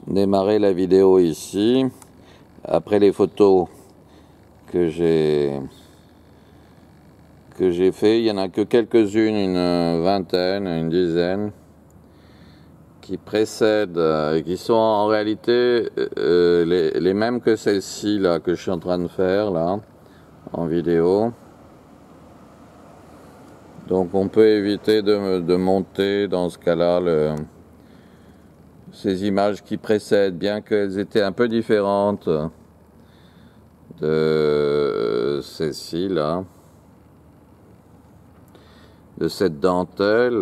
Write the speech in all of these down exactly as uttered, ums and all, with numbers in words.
démarrer la vidéo ici. Après les photos que j'ai que j'ai fait, il n'y en a que quelques-unes, une vingtaine, une dizaine, qui précèdent, euh, qui sont en réalité euh, les, les mêmes que celle-ci là que je suis en train de faire là en vidéo. Donc on peut éviter de, de monter dans ce cas-là le, ces images qui précèdent, bien qu'elles étaient un peu différentes de celle-ci là, de cette dentelle.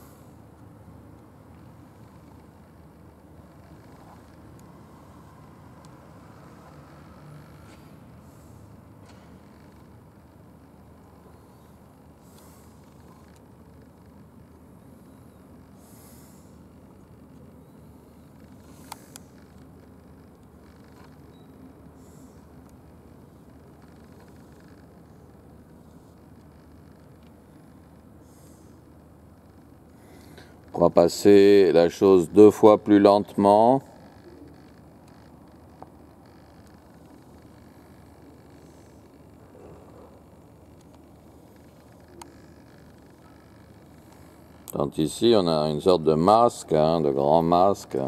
On va passer la chose deux fois plus lentement. Tant ici, on a une sorte de masque, hein, de grand masque.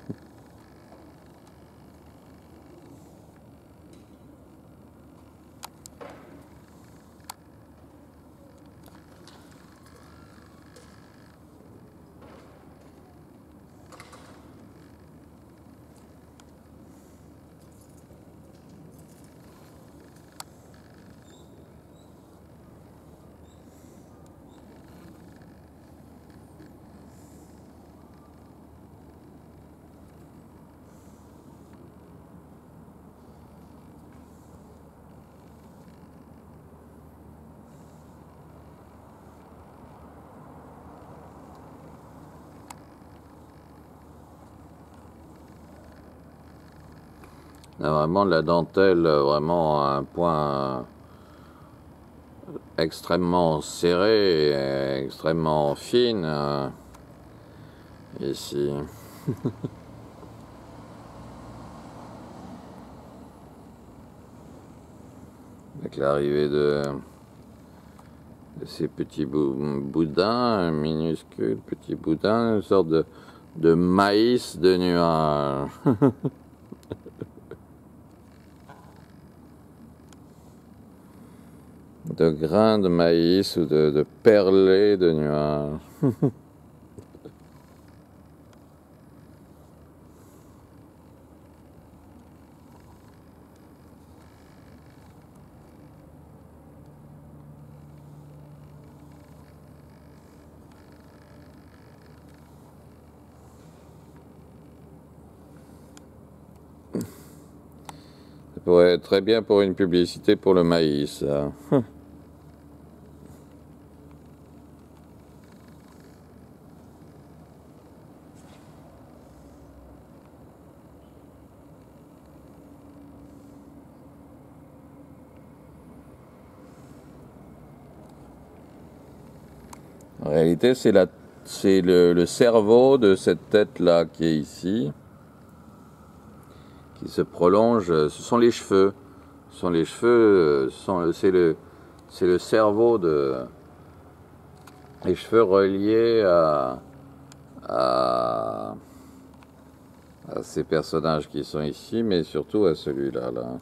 Là, vraiment la dentelle, vraiment à un point extrêmement serré, et extrêmement fine euh, ici. Avec l'arrivée de, de ces petits bou boudins, minuscules petits boudins, une sorte de, de maïs de nuages. De grains de maïs ou de, de perlés de nuages. Ça pourrait être très bien pour une publicité pour le maïs. Ça. En réalité, c'est la, c'est le, le cerveau de cette tête-là qui est ici, qui se prolonge. Ce sont les cheveux. Ce sont les cheveux. C'est le, c'est le cerveau de les cheveux reliés à, à, à ces personnages qui sont ici, mais surtout à celui-là, là.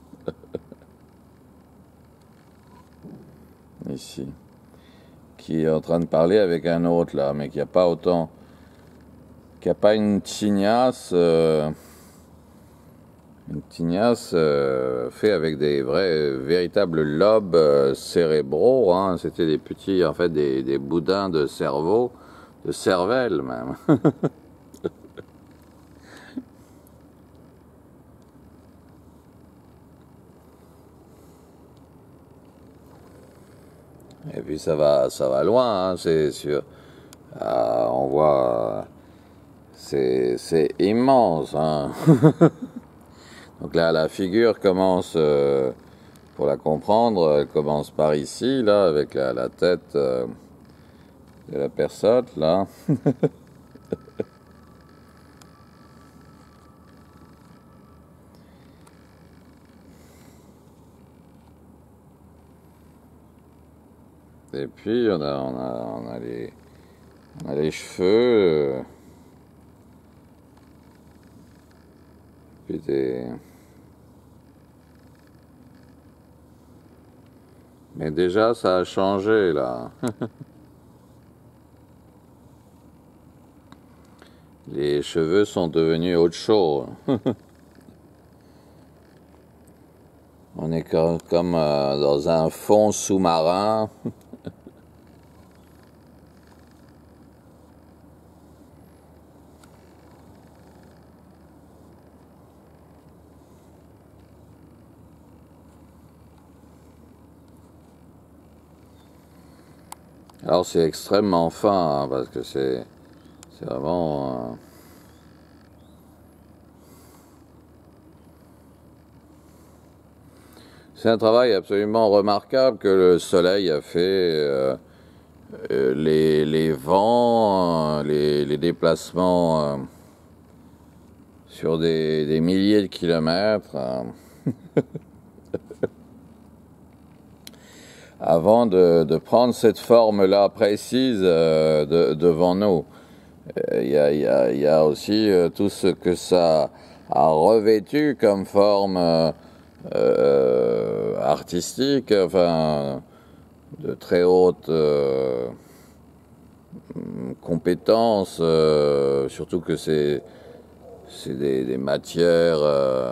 Ici. Qui est en train de parler avec un autre là, mais qui n'a pas autant, qui n'a pas une tignasse, euh, une tignasse euh, fait avec des vrais, véritables lobes euh, cérébraux. Hein. C'était des petits, en fait, des, des boudins de cerveau, de cervelle même. Et puis ça va, ça va loin, hein, c'est sûr. Ah, on voit, c'est immense. Hein. Donc là, la figure commence, euh, pour la comprendre, elle commence par ici, là, avec la, la tête euh, de la personne, là. Et puis on a, on a, on a, les, on a les cheveux. Euh, puis des... Mais déjà ça a changé là. Les cheveux sont devenus autre chose. On est comme, comme euh, dans un fond sous-marin. Alors c'est extrêmement fin, hein, parce que c'est c'est vraiment... Euh, c'est un travail absolument remarquable que le soleil a fait. Euh, euh, les, les vents, euh, les, les déplacements euh, sur des, des milliers de kilomètres. Euh, avant de, de prendre cette forme-là précise euh, de, devant nous. Il y, y, y a aussi euh, tout ce que ça a revêtu comme forme euh, euh, artistique, enfin, de très haute euh, compétence, euh, surtout que c'est des, des matières euh,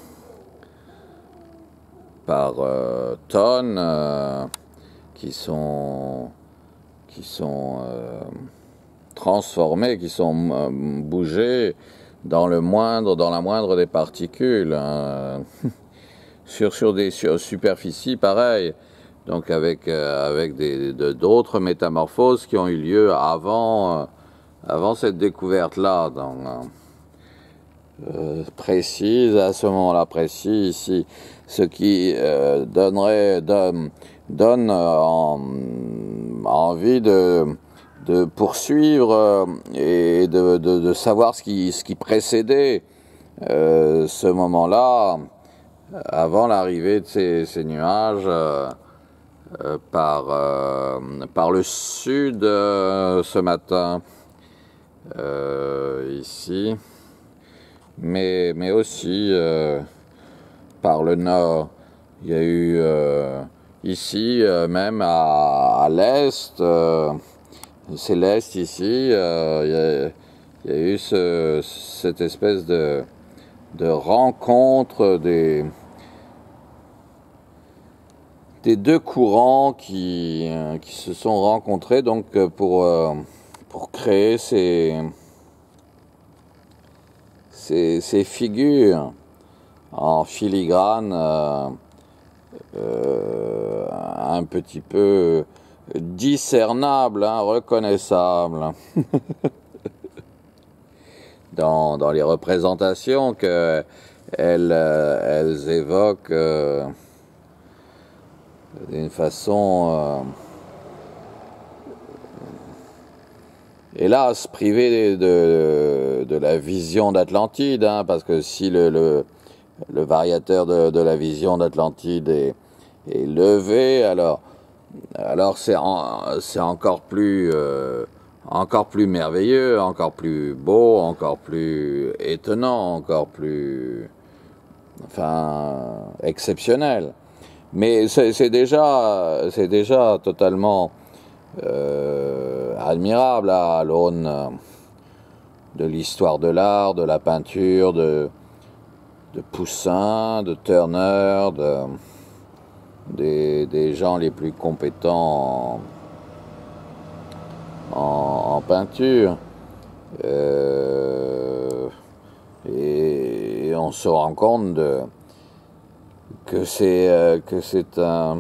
par euh, tonnes euh, qui sont, qui sont euh, transformées, qui sont euh, bougées dans le moindre, dans la moindre des particules, hein. sur, sur des sur superficies pareilles, donc avec, euh, avec des, d'autres métamorphoses qui ont eu lieu avant, euh, avant cette découverte-là, donc, euh, précise, à ce moment-là précis, ici, ce qui euh, donnerait, donne, donne euh, en, envie de, de poursuivre euh, et de, de, de savoir ce qui, ce qui précédait euh, ce moment-là, avant l'arrivée de ces, ces nuages euh, euh, par, euh, par le sud euh, ce matin, euh, ici, mais, mais aussi euh, par le nord. Il y a eu euh, ici, euh, même à, à l'est, euh, c'est l'est ici, euh, il, y a, il y a eu ce, cette espèce de, de rencontre des, des deux courants qui, qui se sont rencontrés donc pour, pour créer ces, ces, ces figures en filigrane euh, euh, un petit peu discernables, hein, reconnaissables dans, dans les représentations qu'elles elles évoquent euh, d'une façon, euh, hélas, privée de, de la vision d'Atlantide, hein, parce que si le, le, le variateur de, de la vision d'Atlantide est, est levé, alors, alors c'est en, c'est encore plus, euh, encore plus merveilleux, encore plus beau, encore plus étonnant, encore plus, enfin, exceptionnel. Mais c'est déjà, c'est déjà totalement euh, admirable à l'aune de l'histoire de l'art, de la peinture, de, de Poussin, de Turner, de, des, des gens les plus compétents en, en, en peinture. Euh, et on se rend compte de que c'est euh, que c'est un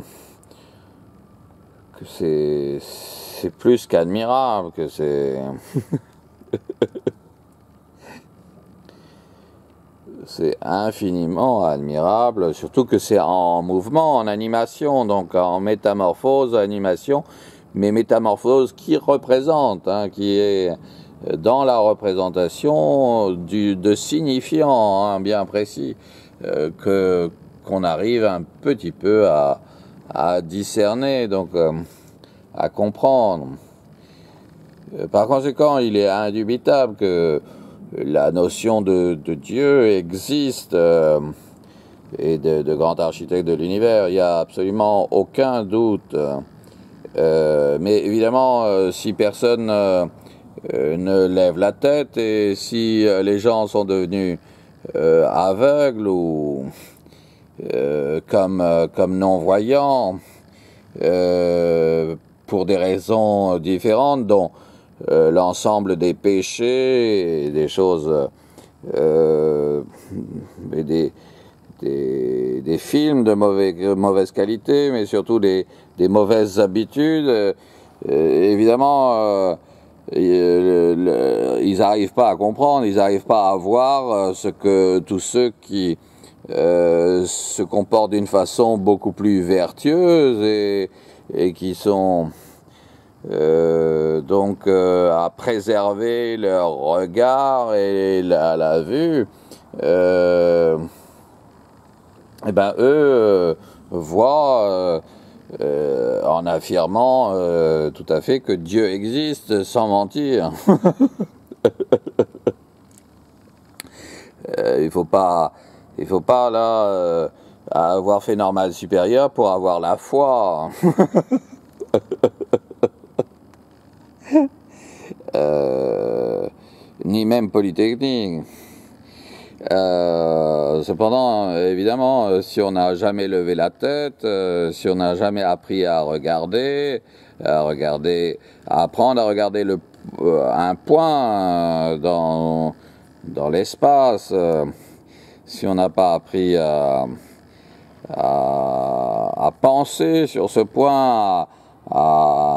que c'est c'est plus qu'admirable, que c'est c'est infiniment admirable, surtout que c'est en mouvement, en animation, donc en métamorphose, animation, mais métamorphose qui représente, hein, qui est dans la représentation du, de signifiant, hein, bien précis, euh, que qu'on arrive un petit peu à, à discerner. Donc, euh, à comprendre. Par conséquent, il est indubitable que la notion de, de Dieu existe euh, et de, de grand architecte de l'univers. Il n'y a absolument aucun doute. Euh, mais évidemment, euh, si personne euh, euh, ne lève la tête et si euh, les gens sont devenus euh, aveugles ou euh, comme, euh, comme non-voyants, euh, pour des raisons différentes, dont euh, l'ensemble des péchés et des choses, euh, et des, des, des films de mauvais, mauvaise qualité, mais surtout des, des mauvaises habitudes, euh, évidemment, euh, le, le, ils n'arrivent pas à comprendre, ils n'arrivent pas à voir ce que tous ceux qui euh, se comportent d'une façon beaucoup plus vertueuse et, et qui sont euh, donc euh, à préserver leur regard et la, la vue, euh, et ben eux euh, voient euh, euh, en affirmant euh, tout à fait que Dieu existe sans mentir. euh, il faut pas, il faut pas là euh, avoir fait normal supérieur pour avoir la foi. Euh, ni même Polytechnique. Euh, cependant, évidemment, si on n'a jamais levé la tête, euh, si on n'a jamais appris à regarder, à regarder, à apprendre à regarder le, euh, un point dans, dans l'espace, euh, si on n'a pas appris à, à, à penser sur ce point, à,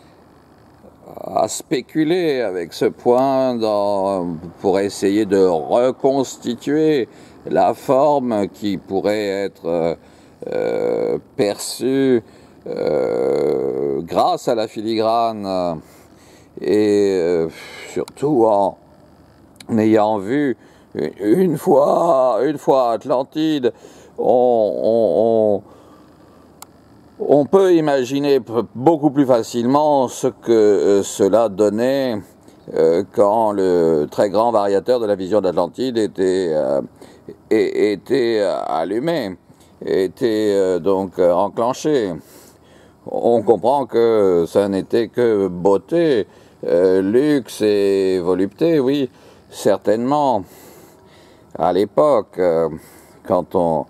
à spéculer avec ce point dans, pour essayer de reconstituer la forme qui pourrait être euh, perçue euh, grâce à la filigrane et euh, surtout en ayant vu une fois, une fois Atlantide, on, on, on On peut imaginer beaucoup plus facilement ce que euh, cela donnait euh, quand le très grand variateur de la vision d'Atlantide était, euh, était allumé, était euh, donc euh, enclenché. On comprend que ça n'était que beauté, euh, luxe et volupté, oui, certainement. À l'époque, euh, quand on...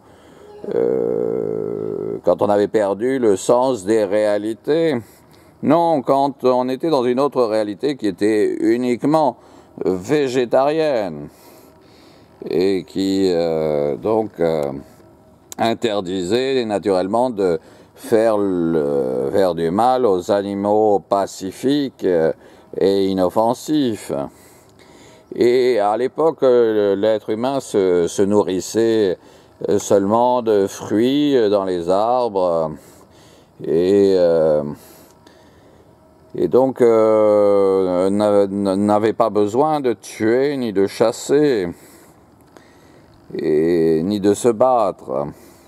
Euh, quand on avait perdu le sens des réalités. Non, quand on était dans une autre réalité qui était uniquement végétarienne et qui euh, donc euh, interdisait naturellement de faire, le, faire du mal aux animaux pacifiques et inoffensifs. Et à l'époque, l'être humain se, se nourrissait seulement de fruits dans les arbres et, euh, et donc euh, n'avait pas besoin de tuer ni de chasser et ni de se battre.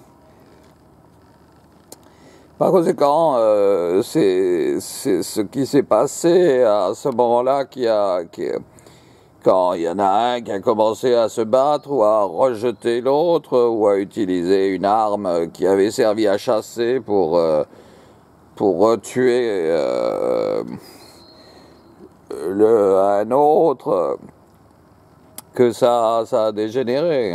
Par conséquent, euh, c'est ce qui s'est passé à ce moment-là qui a, qui, quand il y en a un qui a commencé à se battre ou à rejeter l'autre ou à utiliser une arme qui avait servi à chasser pour, euh, pour tuer euh, le, un autre, que ça, ça a dégénéré.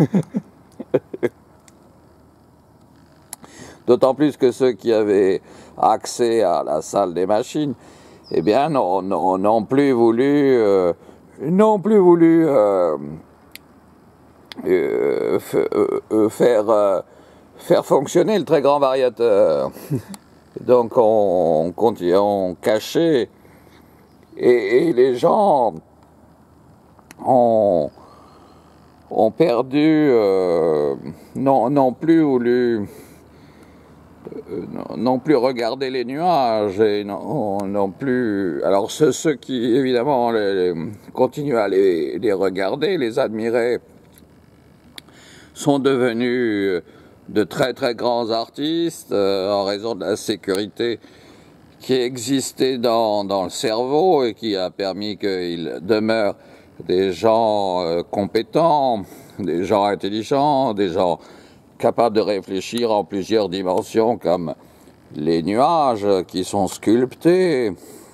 D'autant plus que ceux qui avaient accès à la salle des machines, eh bien, n'ont non, non plus voulu... Euh, n'ont plus voulu euh, euh, euh, faire, euh, faire fonctionner le très grand variateur. Donc on, on, on cachait et, et les gens ont, ont perdu, euh, non, non plus voulu... non plus regarder les nuages et non, non plus... Alors ceux, ceux qui évidemment les, les, continuent à les, les regarder, les admirer, sont devenus de très très grands artistes euh, en raison de la sécurité qui existait dans, dans le cerveau et qui a permis qu'il demeure des gens euh, compétents, des gens intelligents, des gens capables de réfléchir en plusieurs dimensions, comme les nuages qui sont sculptés.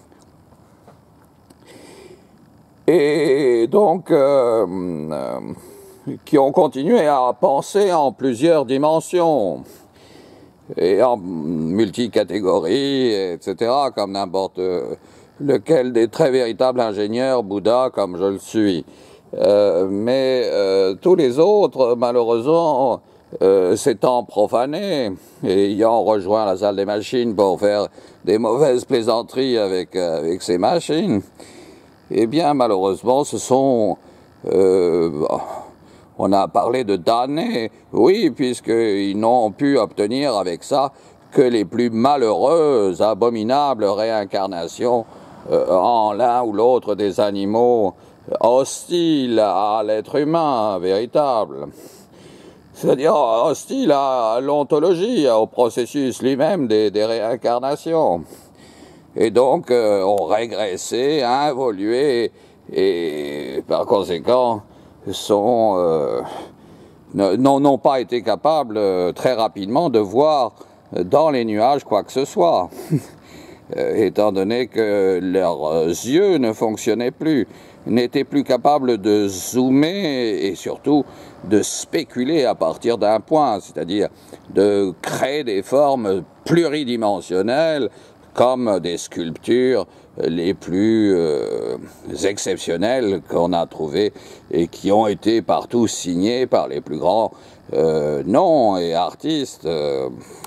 Et donc, euh, euh, qui ont continué à penser en plusieurs dimensions et en multicatégories, et cetera, comme n'importe lequel des très véritables ingénieurs, Bouddha, comme je le suis. Euh, mais euh, tous les autres, malheureusement, euh, s'étant profanés et ayant rejoint la salle des machines pour faire des mauvaises plaisanteries avec, euh, avec ces machines, eh bien, malheureusement, ce sont... Euh, on a parlé de damnés, oui, puisqu'ils n'ont pu obtenir avec ça que les plus malheureuses, abominables réincarnations euh, en l'un ou l'autre des animaux hostiles à l'être humain véritable. C'est-à-dire hostiles à l'ontologie, au processus lui-même des, des réincarnations. Et donc, euh, ont régressé, involué, et par conséquent, sont, euh, n'ont pas été capables euh, très rapidement de voir dans les nuages quoi que ce soit, euh, étant donné que leurs yeux ne fonctionnaient plus, n'étaient plus capables de zoomer et surtout de spéculer à partir d'un point, c'est-à-dire de créer des formes pluridimensionnelles comme des sculptures les plus euh, exceptionnelles qu'on a trouvées et qui ont été partout signées par les plus grands euh, noms et artistes euh,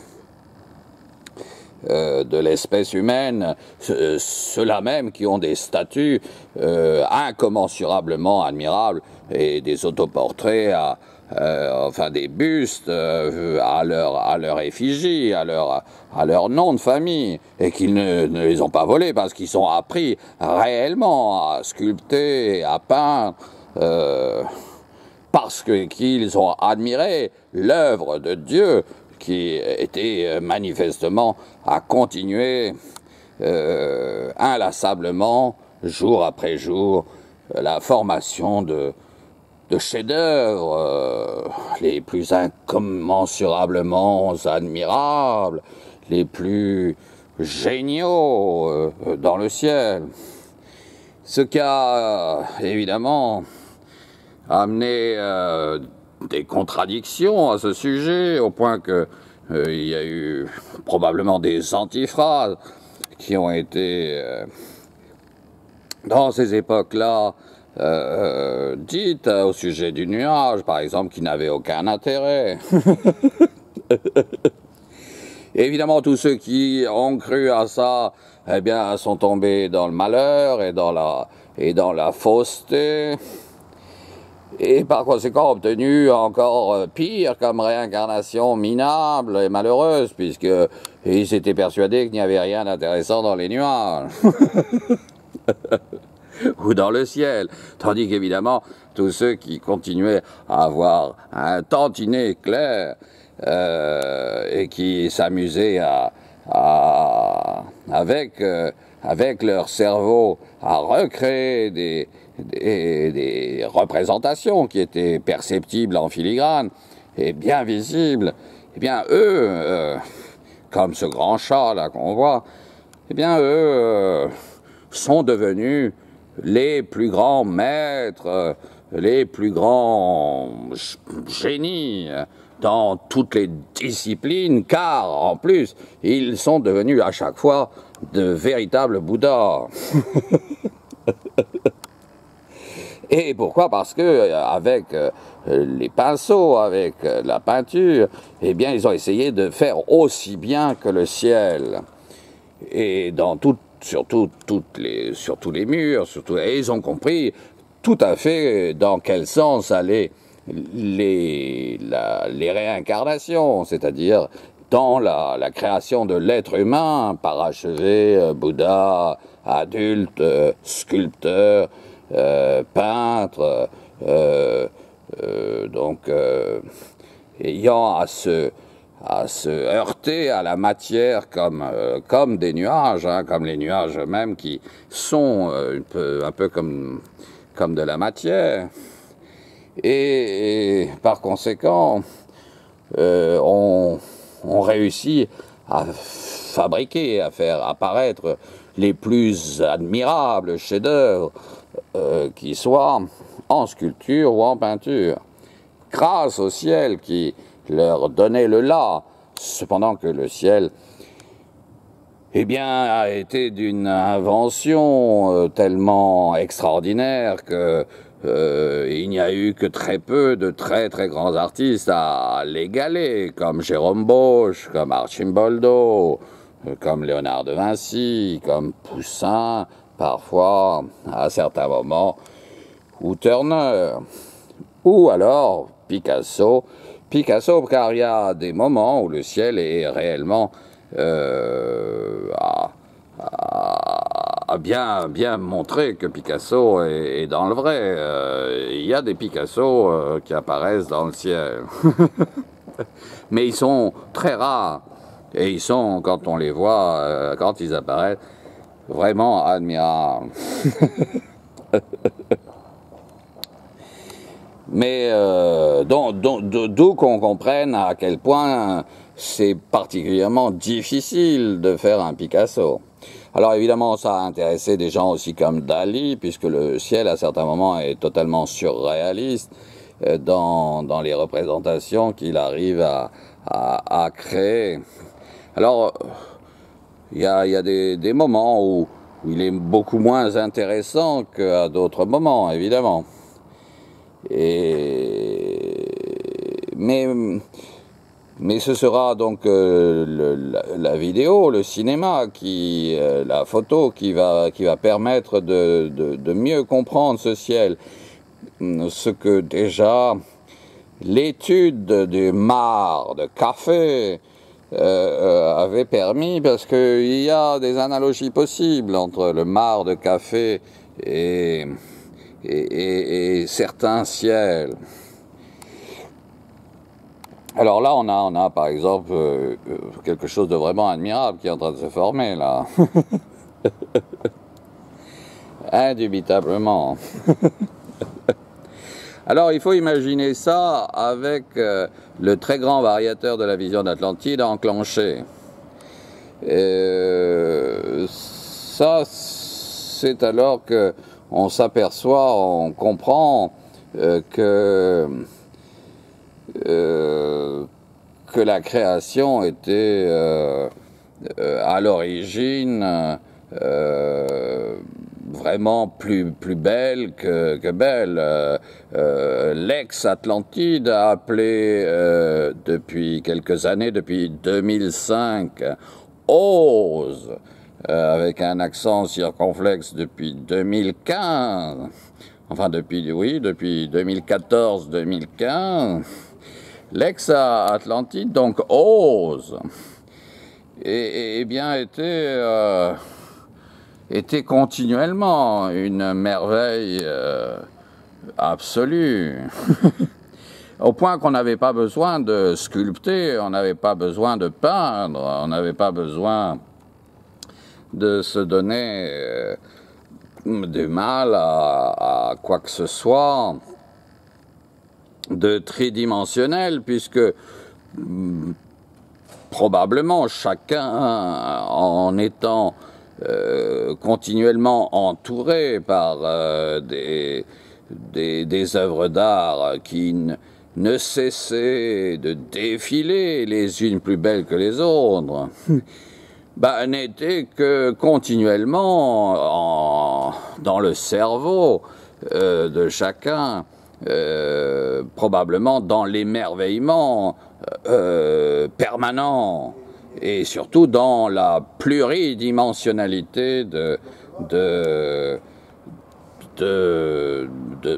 euh, de l'espèce humaine, euh, ceux-là même qui ont des statues euh, incommensurablement admirables et des autoportraits à Euh, enfin des bustes euh, à leur à leur effigie, à leur à leur nom de famille, et qu'ils ne, ne les ont pas volés parce qu'ils sont appris réellement à sculpter, à peindre, euh, parce que qu'ils ont admiré l'œuvre de Dieu qui était manifestement à continuer euh, inlassablement jour après jour la formation de de chefs-d'œuvre euh, les plus incommensurablement admirables, les plus géniaux euh, dans le ciel. Ce qui a euh, évidemment amené euh, des contradictions à ce sujet, au point que euh, il y a eu probablement des antiphrases qui ont été euh, dans ces époques-là Euh, dites au sujet du nuage, par exemple, qui n'avait aucun intérêt. Évidemment, tous ceux qui ont cru à ça, eh bien, sont tombés dans le malheur et dans la, et dans la fausseté, et par conséquent obtenu encore pire comme réincarnation minable et malheureuse, puisqu'ils s'étaient persuadés qu'il n'y avait rien d'intéressant dans les nuages. Ou dans le ciel, tandis qu'évidemment, tous ceux qui continuaient à avoir un tantinet clair euh, et qui s'amusaient à, à, avec, euh, avec leur cerveau à recréer des, des, des représentations qui étaient perceptibles en filigrane et bien visibles, eh bien eux, euh, comme ce grand chat là qu'on voit, eh bien eux euh, sont devenus les plus grands maîtres, les plus grands génies dans toutes les disciplines, car en plus, ils sont devenus à chaque fois de véritables Bouddhas. Et pourquoi? Parce que avec les pinceaux, avec la peinture, eh bien, ils ont essayé de faire aussi bien que le ciel. Et dans tout Surtout toutes les, sur tous les murs, surtout, et ils ont compris tout à fait dans quel sens allaient les, la, les réincarnations, c'est-à-dire dans la, la création de l'être humain, parachevé, Bouddha, adulte, euh, sculpteur, euh, peintre, euh, euh, donc euh, ayant à se à se heurter à la matière comme, euh, comme des nuages, hein, comme les nuages eux-mêmes qui sont euh, un peu, un peu comme, comme de la matière. Et, et par conséquent, euh, on, on réussit à fabriquer, à faire apparaître les plus admirables chefs-d'œuvre euh, qui soient en sculpture ou en peinture, grâce au ciel qui leur donnait le là, cependant que le ciel, eh bien, a été d'une invention euh, tellement extraordinaire que euh, il n'y a eu que très peu de très très grands artistes à l'égaler, comme Jérôme Bosch, comme Arcimboldo, euh, comme Léonard de Vinci, comme Poussin, parfois, à certains moments, ou Turner, ou alors Picasso, Picasso, car il y a des moments où le ciel est réellement euh, à, à, à bien, bien montrer que Picasso est, est dans le vrai. Euh, il y a des Picasso euh, qui apparaissent dans le ciel. Mais ils sont très rares. Et ils sont, quand on les voit, euh, quand ils apparaissent, vraiment admirables. Mais euh, d'où qu'on comprenne à quel point c'est particulièrement difficile de faire un Picasso. Alors évidemment, ça a intéressé des gens aussi comme Dali, puisque le ciel, à certains moments, est totalement surréaliste euh, dans, dans les représentations qu'il arrive à, à, à créer. Alors, il y a, y a des, des moments où, où il est beaucoup moins intéressant qu'à d'autres moments, évidemment. Et mais mais ce sera donc euh, le, la, la vidéo, le cinéma, qui euh, la photo qui va qui va permettre de, de de mieux comprendre ce ciel, ce que déjà l'étude du marc de café euh, euh, avait permis, parce que il y a des analogies possibles entre le marc de café et Et, et, et certains ciels. Alors là, on a, on a par exemple euh, quelque chose de vraiment admirable qui est en train de se former là. Indubitablement. Alors il faut imaginer ça avec euh, le très grand variateur de la vision d'Atlantide enclenché. Euh, ça, c'est alors que on s'aperçoit, on comprend euh, que, euh, que la création était euh, euh, à l'origine euh, vraiment plus, plus belle que, que belle. Euh, euh, L'ex-Atlantide a appelé euh, depuis quelques années, depuis deux mille cinq, Oz, Euh, avec un accent circonflexe depuis deux mille quinze, enfin depuis, oui, depuis deux mille quatorze deux mille quinze, l'ex-Atlantide, donc Oz, et, et bien était, euh, était continuellement une merveille euh, absolue. Au point qu'on n'avait pas besoin de sculpter, on n'avait pas besoin de peindre, on n'avait pas besoin de se donner euh, du mal à, à quoi que ce soit de tridimensionnel, puisque mm, probablement chacun, en étant euh, continuellement entouré par euh, des, des, des œuvres d'art qui ne, ne cessaient de défiler les unes plus belles que les autres, bah, n'était que continuellement en, dans le cerveau euh, de chacun, euh, probablement dans l'émerveillement euh, permanent, et surtout dans la pluridimensionnalité de, de, de, de,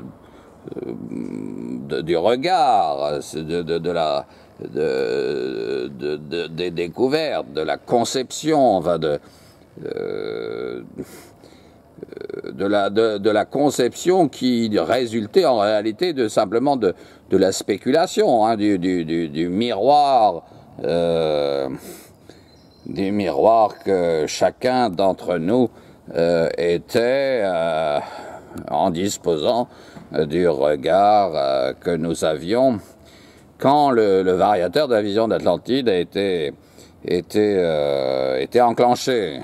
de du regard, de, de, de la... De, de, de, des découvertes, de la conception, enfin de, de, de, la, de, de la conception qui résultait en réalité de simplement de, de la spéculation, hein, du, du, du, du miroir euh, du miroir que chacun d'entre nous euh, était euh, en disposant du regard euh, que nous avions quand le, le variateur de la vision d'Atlantide a été, été, euh, été enclenché.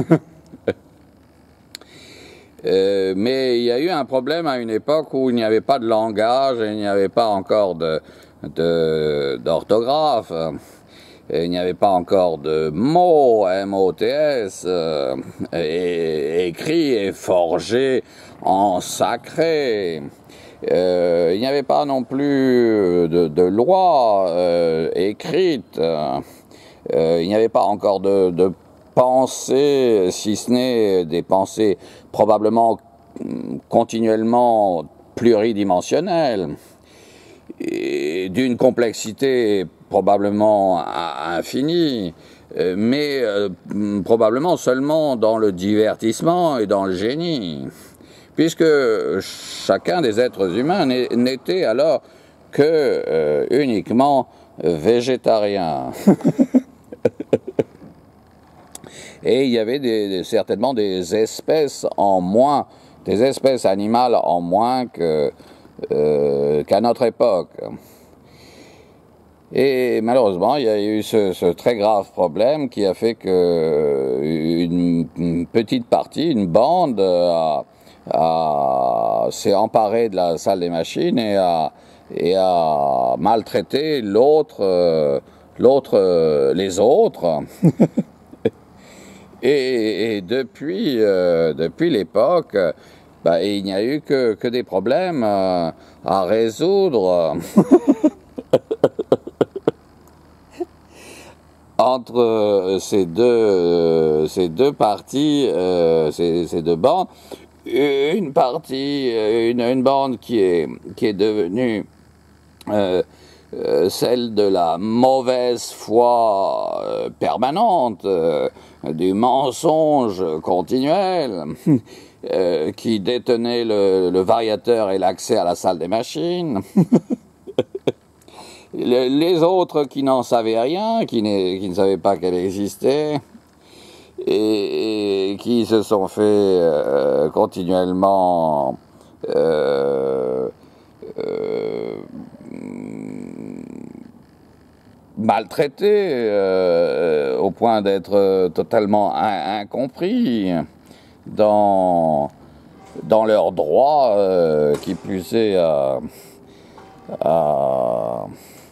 euh, mais il y a eu un problème à une époque où il n'y avait pas de langage et il n'y avait pas encore de, de, d'orthographe. Il n'y avait pas encore de mots, M O T S, euh, et, écrits et forgés en sacré. Euh, il n'y avait pas non plus de, de loi euh, écrite. Euh, il n'y avait pas encore de, de pensées, si ce n'est des pensées probablement continuellement pluridimensionnelles, et d'une complexité probablement infinie, mais euh, probablement seulement dans le divertissement et dans le génie, puisque chacun des êtres humains n'était alors que euh, uniquement végétarien. Et il y avait des, des, certainement des espèces en moins, des espèces animales en moins que, euh, qu'à notre époque. Et malheureusement, il y a eu ce, ce très grave problème qui a fait que une, une petite partie, une bande, a, a, s'est emparée de la salle des machines et a, et a maltraité l'autre, euh, l'autre, euh, les autres. et, et depuis, euh, depuis l'époque, bah, il n'y a eu que, que des problèmes euh, à résoudre. Entre ces deux, euh, ces deux parties, euh, ces, ces deux bandes, une partie, une, une bande qui est, qui est devenue euh, euh, celle de la mauvaise foi euh, permanente, euh, du mensonge continuel, euh, qui détenait le, le variateur et l'accès à la salle des machines. Les autres qui n'en savaient rien, qui, qui ne savaient pas qu'elle existait, et, et qui se sont fait euh, continuellement euh, euh, maltraités euh, au point d'être totalement in incompris dans, dans leurs droits, euh, qui plus est à... à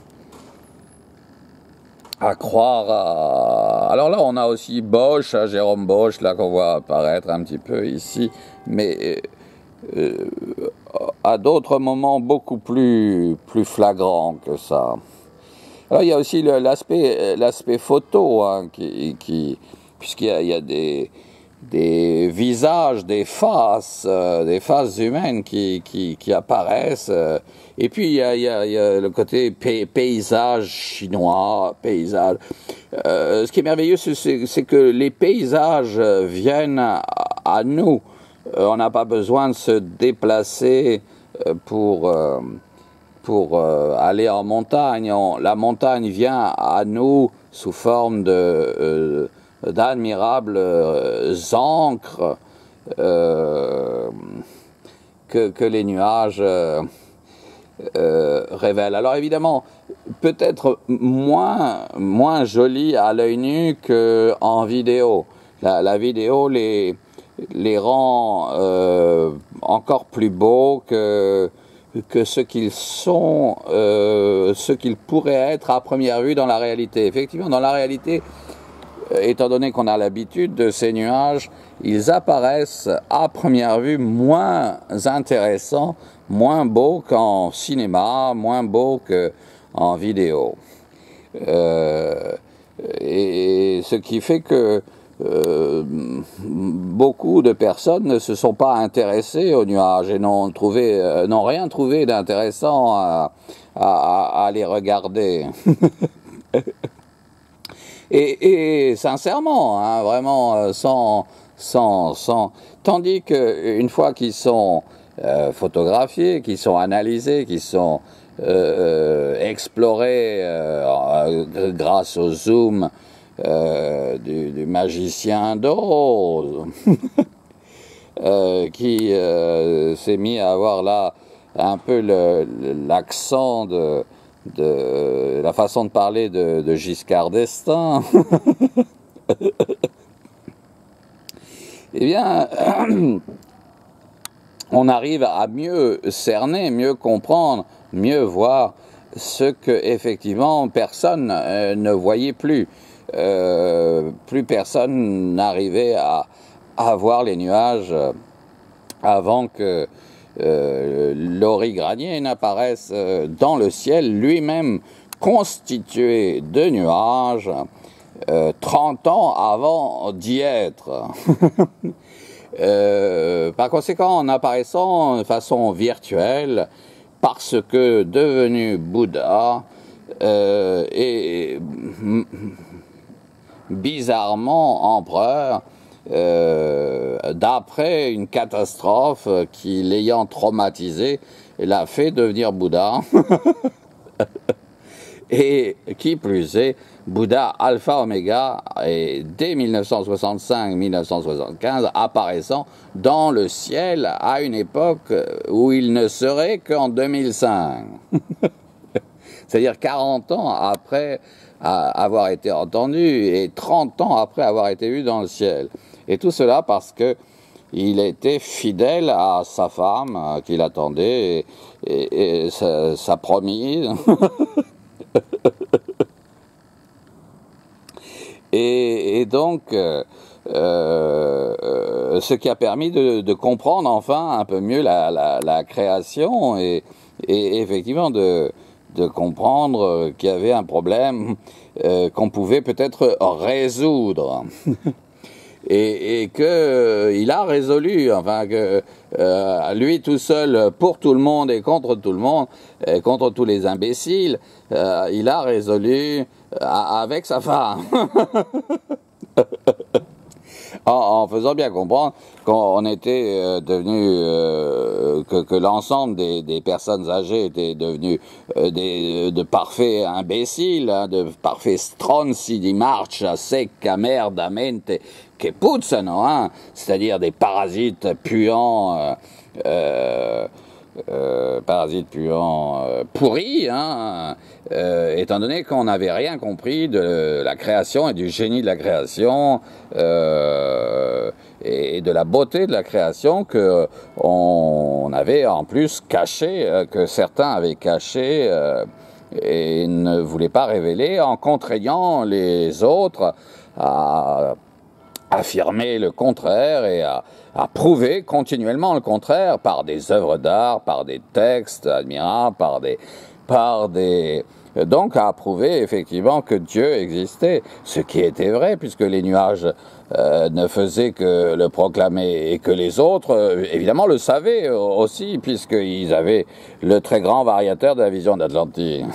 à croire à... Alors là, on a aussi Bosch, hein, Jérôme Bosch, là, qu'on voit apparaître un petit peu ici, mais euh, à d'autres moments beaucoup plus, plus flagrants que ça. Alors, il y a aussi l'aspect l'aspect photo, hein, qui, qui, puisqu'il y a, il y a des, des visages, des faces, euh, des faces humaines qui, qui, qui apparaissent. Euh, et puis il y a, il y a, il y a le côté pay, paysage chinois, paysage. Euh, ce qui est merveilleux, c'est que les paysages viennent à, à nous. Euh, on n'a pas besoin de se déplacer pour, euh, pour euh, aller en montagne. On, la montagne vient à nous sous forme de... Euh, d'admirables euh, encres euh, que, que les nuages euh, euh, révèlent. Alors évidemment, peut-être moins, moins joli à l'œil nu qu'en vidéo. La, la vidéo les, les rend euh, encore plus beaux que, que ce qu'ils sont, euh, ce qu'ils pourraient être à première vue dans la réalité. Effectivement, dans la réalité, étant donné qu'on a l'habitude de ces nuages, ils apparaissent à première vue moins intéressants, moins beaux qu'en cinéma, moins beaux qu'en vidéo. Euh, et, et ce qui fait que euh, beaucoup de personnes ne se sont pas intéressées aux nuages et n'ont trouvé, euh, n'ont rien trouvé d'intéressant à, à, à les regarder. Et, et sincèrement, hein, vraiment, sans, sans, sans... Tandis qu'une fois qu'ils sont euh, photographiés, qu'ils sont analysés, qu'ils sont euh, explorer euh, grâce au zoom euh, du, du magicien d'Oz, euh, qui euh, s'est mis à avoir là un peu l'accent de, de la façon de parler de, de Giscard d'Estaing. Eh bien, on arrive à mieux cerner, mieux comprendre, mieux voir ce que effectivement personne euh, ne voyait plus. Euh, plus personne n'arrivait à, à voir les nuages avant que euh, Laurie Granier n'apparaisse dans le ciel, lui-même constitué de nuages, euh, trente ans avant d'y être. euh, par conséquent, en apparaissant de façon virtuelle, parce que devenu Bouddha, euh, et bizarrement empereur, euh, d'après une catastrophe qui, l'ayant traumatisé, l'a fait devenir Bouddha. Et qui plus est, Bouddha Alpha Oméga, et dès mille neuf cent soixante-cinq mille neuf cent soixante-quinze, apparaissant dans le ciel à une époque où il ne serait qu'en deux mille cinq. C'est-à-dire quarante ans après avoir été entendu et trente ans après avoir été vu dans le ciel. Et tout cela parce que il était fidèle à sa femme qui l'attendait et, et, et sa, sa promise. et, et donc, euh, euh, ce qui a permis de, de comprendre enfin un peu mieux la, la, la création et, et effectivement de, de comprendre qu'il y avait un problème euh, qu'on pouvait peut-être résoudre. Et, et que euh, il a résolu, enfin que euh, lui tout seul, pour tout le monde et contre tout le monde, et contre tous les imbéciles, euh, il a résolu euh, avec sa femme. en, en faisant bien comprendre qu'on était euh, devenu, euh, que, que l'ensemble des, des personnes âgées étaient devenues euh, des, de parfaits imbéciles, hein, de parfaits stronzi di marcia secca merdamente che puzzano, hein, c'est-à-dire des parasites puants, euh, euh, euh, parasites puants euh, pourris, hein, euh, étant donné qu'on n'avait rien compris de la création et du génie de la création euh, et de la beauté de la création que on avait en plus caché, euh, que certains avaient caché euh, et ne voulaient pas révéler en contraignant les autres à affirmer le contraire et à, à prouver continuellement le contraire par des œuvres d'art, par des textes admirables, par des, par des, donc à prouver effectivement que Dieu existait, ce qui était vrai puisque les nuages euh, ne faisaient que le proclamer et que les autres euh, évidemment le savaient aussi puisqu'ils avaient le très grand variateur de la vision d'Atlantide.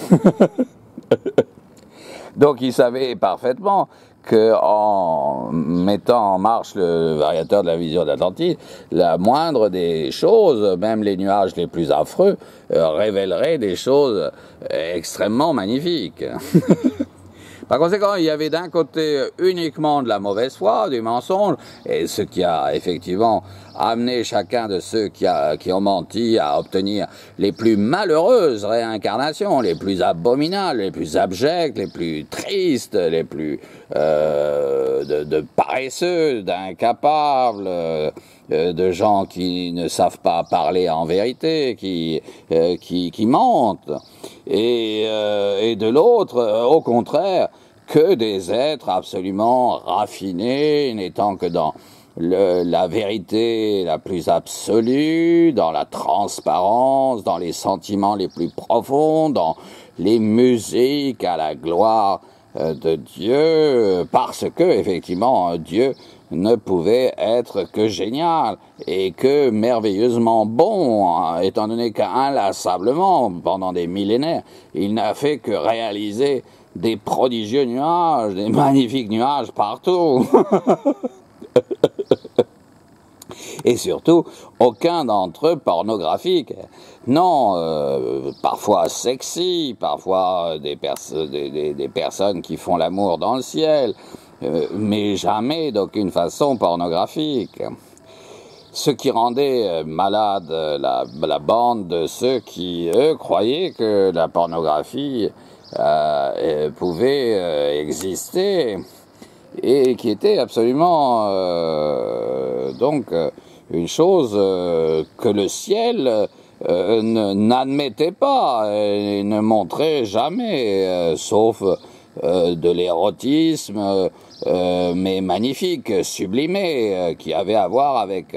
Donc ils savaient parfaitement qu'en mettant en marche le variateur de la vision d'Atlantide, la moindre des choses, même les nuages les plus affreux, euh, révéleraient des choses extrêmement magnifiques. Par conséquent, il y avait d'un côté uniquement de la mauvaise foi, du mensonge, et ce qui a effectivement amené chacun de ceux qui, a, qui ont menti à obtenir les plus malheureuses réincarnations, les plus abominables, les plus abjectes, les plus tristes, les plus euh, de, de paresseux, d'incapables, euh, de gens qui ne savent pas parler en vérité, qui, euh, qui, qui mentent. Et, euh, et de l'autre, euh, au contraire, que des êtres absolument raffinés, n'étant que dans le, la vérité la plus absolue, dans la transparence, dans les sentiments les plus profonds, dans les musiques à la gloire euh, de Dieu, parce que, effectivement, Dieu ne pouvait être que génial et que merveilleusement bon, hein, étant donné qu'inlassablement, pendant des millénaires, il n'a fait que réaliser des prodigieux nuages, des magnifiques nuages partout. Et surtout, aucun d'entre eux pornographique. Non, euh, parfois sexy, parfois des, pers des, des, des personnes qui font l'amour dans le ciel, euh, mais jamais d'aucune façon pornographique. Ce qui rendait malade la, la bande de ceux qui, eux, croyaient que la pornographie euh, pouvait euh, exister et qui était absolument euh, donc une chose euh, que le ciel euh, n'admettait pas et ne montrait jamais, euh, sauf euh, de l'érotisme, euh, mais magnifique, sublimé, euh, qui avait à voir avec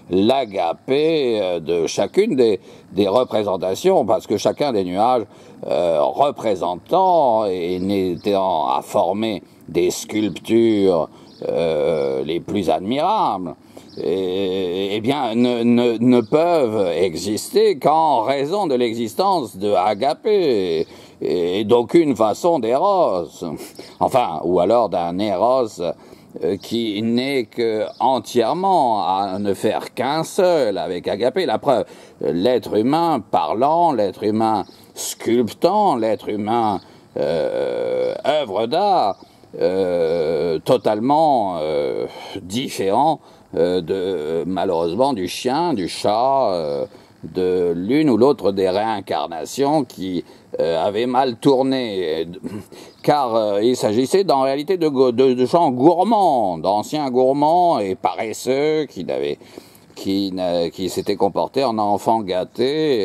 l'agapé de chacune des, des représentations, parce que chacun des nuages euh, représentant et n'étant à former des sculptures euh, les plus admirables, et, et bien ne, ne, ne peuvent exister qu'en raison de l'existence de agapé et, et d'aucune façon d'éros, enfin, ou alors d'un éros euh, qui n'est que entièrement à ne faire qu'un seul avec agapé. La preuve, l'être humain parlant, l'être humain sculptant, l'être humain euh, œuvre d'art, Euh, totalement euh, différent euh, de malheureusement du chien, du chat, euh, de l'une ou l'autre des réincarnations qui euh, avaient mal tourné, car euh, il s'agissait en réalité de, de, de gens gourmands, d'anciens gourmands et paresseux qui n'avaient qui, qui s'étaient comportés en enfants gâtés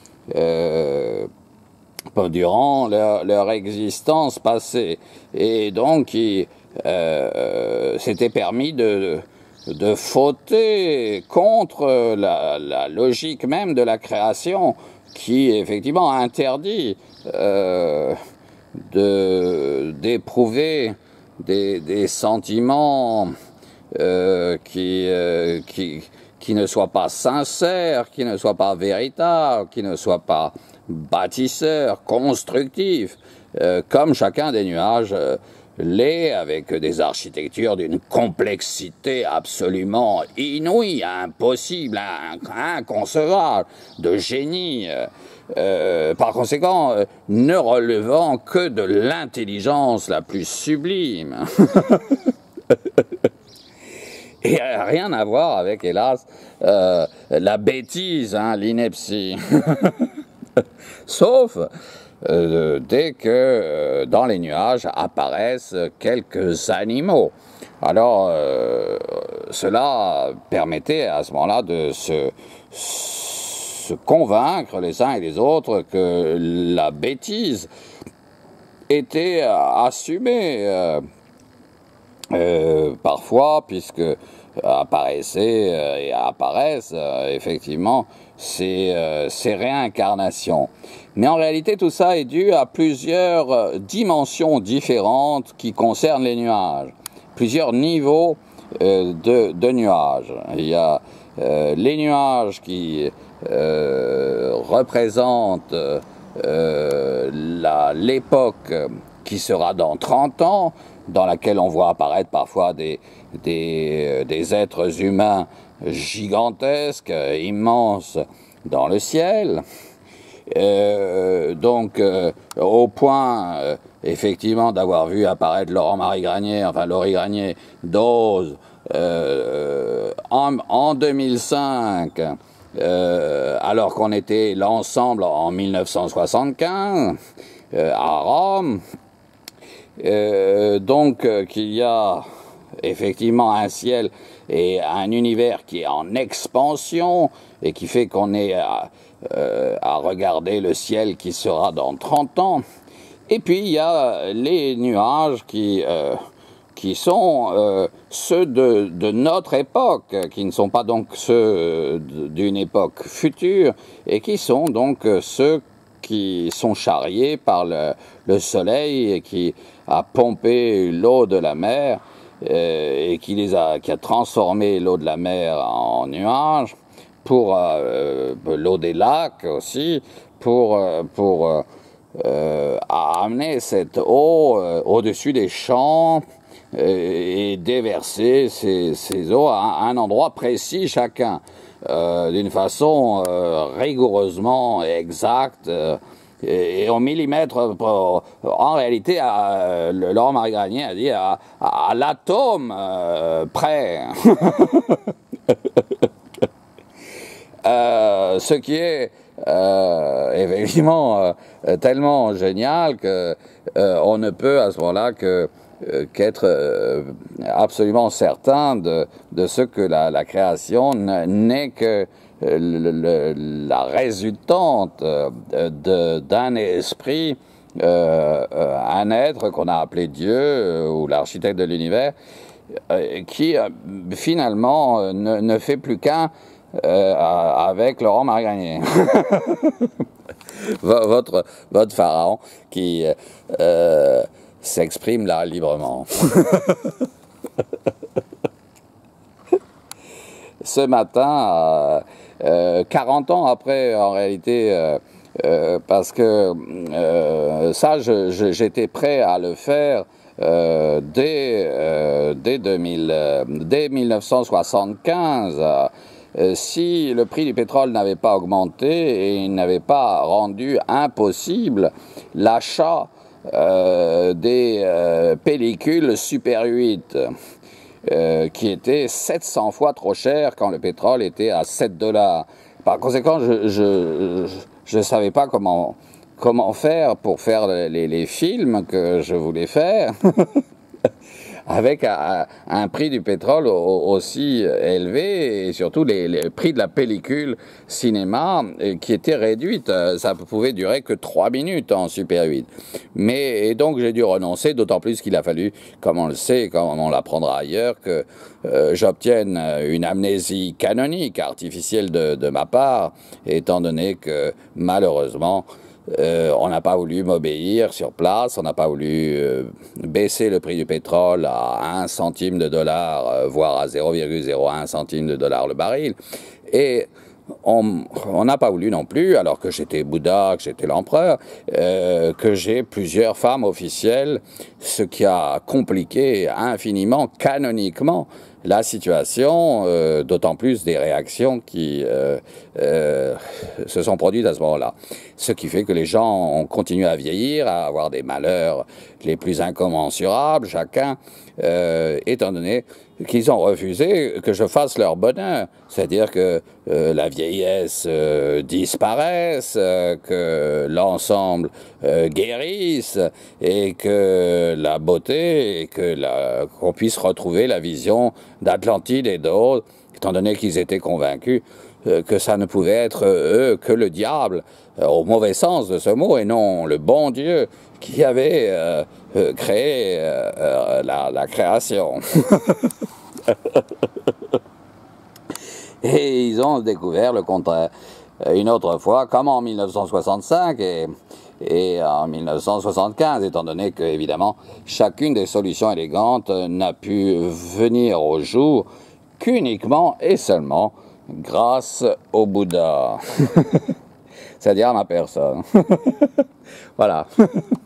euh, durant leur, leur existence passée, et donc qui euh, s'était permis de, de fauter contre la, la logique même de la création, qui effectivement interdit euh, de d'éprouver des, des sentiments euh, qui, euh, qui qui ne soient pas sincères, qui ne soient pas véritables, qui ne soient pas bâtisseurs, constructifs, euh, comme chacun des nuages euh, l'est, avec des architectures d'une complexité absolument inouïe, impossible, inconcevable, de génie, euh, euh, par conséquent, euh, ne relevant que de l'intelligence la plus sublime. Et euh, rien à voir avec, hélas, euh, la bêtise, hein, l'ineptie. Sauf euh, dès que euh, dans les nuages apparaissent quelques animaux. Alors, euh, cela permettait à ce moment-là de se, se convaincre les uns et les autres que la bêtise était assumée. Euh, Euh, parfois, puisque apparaissaient euh, et apparaissent euh, effectivement ces, euh, ces réincarnations. Mais en réalité, tout ça est dû à plusieurs euh, dimensions différentes qui concernent les nuages, plusieurs niveaux euh, de, de nuages. Il y a euh, les nuages qui euh, représentent euh, l'époque qui sera dans trente ans, dans laquelle on voit apparaître parfois des, des, des êtres humains gigantesques, immenses dans le ciel. Euh, donc, euh, au point, euh, effectivement, d'avoir vu apparaître Laurent-Marie Granier, enfin Laurie Granier, d'Oz, euh, en, en deux mille cinq, euh, alors qu'on était l'ensemble en mille neuf cent soixante-quinze, euh, à Rome. Euh, donc euh, qu'il y a effectivement un ciel et un univers qui est en expansion et qui fait qu'on est à, euh, à regarder le ciel qui sera dans trente ans. Et puis il y a les nuages qui, euh, qui sont euh, ceux de, de notre époque, qui ne sont pas donc ceux d'une époque future, et qui sont donc ceux qui sont charriés par le, le soleil et qui a pompé l'eau de la mer euh, et qui, les a, qui a transformé l'eau de la mer en nuages, pour euh, l'eau des lacs aussi, pour, pour euh, amener cette eau euh, au-dessus des champs et déverser ces, ces eaux à un endroit précis chacun, euh, d'une façon euh, rigoureusement exacte euh, et, et au millimètre. Pour, en réalité, à, Laurent Marigagnier a dit à, à, à l'atome euh, près. euh, ce qui est euh, effectivement euh, tellement génial que euh, on ne peut à ce moment-là que qu'être euh, absolument certain de, de ce que la, la création n'est que le, le, la résultante de, d'un esprit, euh, un être qu'on a appelé Dieu ou l'architecte de l'univers, euh, qui euh, finalement ne, ne fait plus qu'un euh, avec Laurent Marigagnier. votre, votre pharaon qui euh, s'exprime là librement. Ce matin, euh, euh, quarante ans après, en réalité, euh, euh, parce que euh, ça, je, je, j'étais prêt à le faire euh, dès, euh, dès, deux mille, euh, dès mille neuf cent soixante-quinze. Euh, si le prix du pétrole n'avait pas augmenté et il n'avait pas rendu impossible l'achat Euh, des euh, pellicules Super huit euh, qui étaient sept cents fois trop chères quand le pétrole était à sept dollars. Par conséquent, je ne savais pas comment, comment faire pour faire les, les films que je voulais faire avec un, un prix du pétrole aussi élevé et surtout les, les prix de la pellicule cinéma qui était réduite. Ça pouvait durer que trois minutes en Super huit. Mais, et donc j'ai dû renoncer, d'autant plus qu'il a fallu, comme on le sait, comme on l'apprendra ailleurs, que euh, j'obtienne une amnésie canonique, artificielle de, de ma part, étant donné que malheureusement, Euh, on n'a pas voulu m'obéir sur place, on n'a pas voulu euh, baisser le prix du pétrole à un centime de dollar, euh, voire à zéro virgule zéro un centime de dollar le baril. Et on n'a pas voulu non plus, alors que j'étais Bouddha, que j'étais l'empereur, euh, que j'ai plusieurs femmes officielles, ce qui a compliqué infiniment, canoniquement, la situation, euh, d'autant plus des réactions qui euh, euh, se sont produites à ce moment-là. Ce qui fait que les gens ont continué à vieillir, à avoir des malheurs les plus incommensurables, chacun, euh, étant donné qu'ils ont refusé que je fasse leur bonheur. C'est-à-dire que euh, la vieillesse euh, disparaisse, euh, que l'ensemble euh, guérisse, et que la beauté, et que la, qu'on puisse retrouver la vision d'Atlantide et d'autres, étant donné qu'ils étaient convaincus euh, que ça ne pouvait être eux que le diable, euh, au mauvais sens de ce mot, et non le bon Dieu qui avait euh, euh, créé euh, euh, la, la création. Et ils ont découvert le contraire. Une autre fois, comme en mille neuf cent soixante-cinq et, et en mille neuf cent soixante-quinze, étant donné que, évidemment, chacune des solutions élégantes n'a pu venir au jour qu'uniquement et seulement grâce au Bouddha. C'est-à-dire à ma personne. Voilà.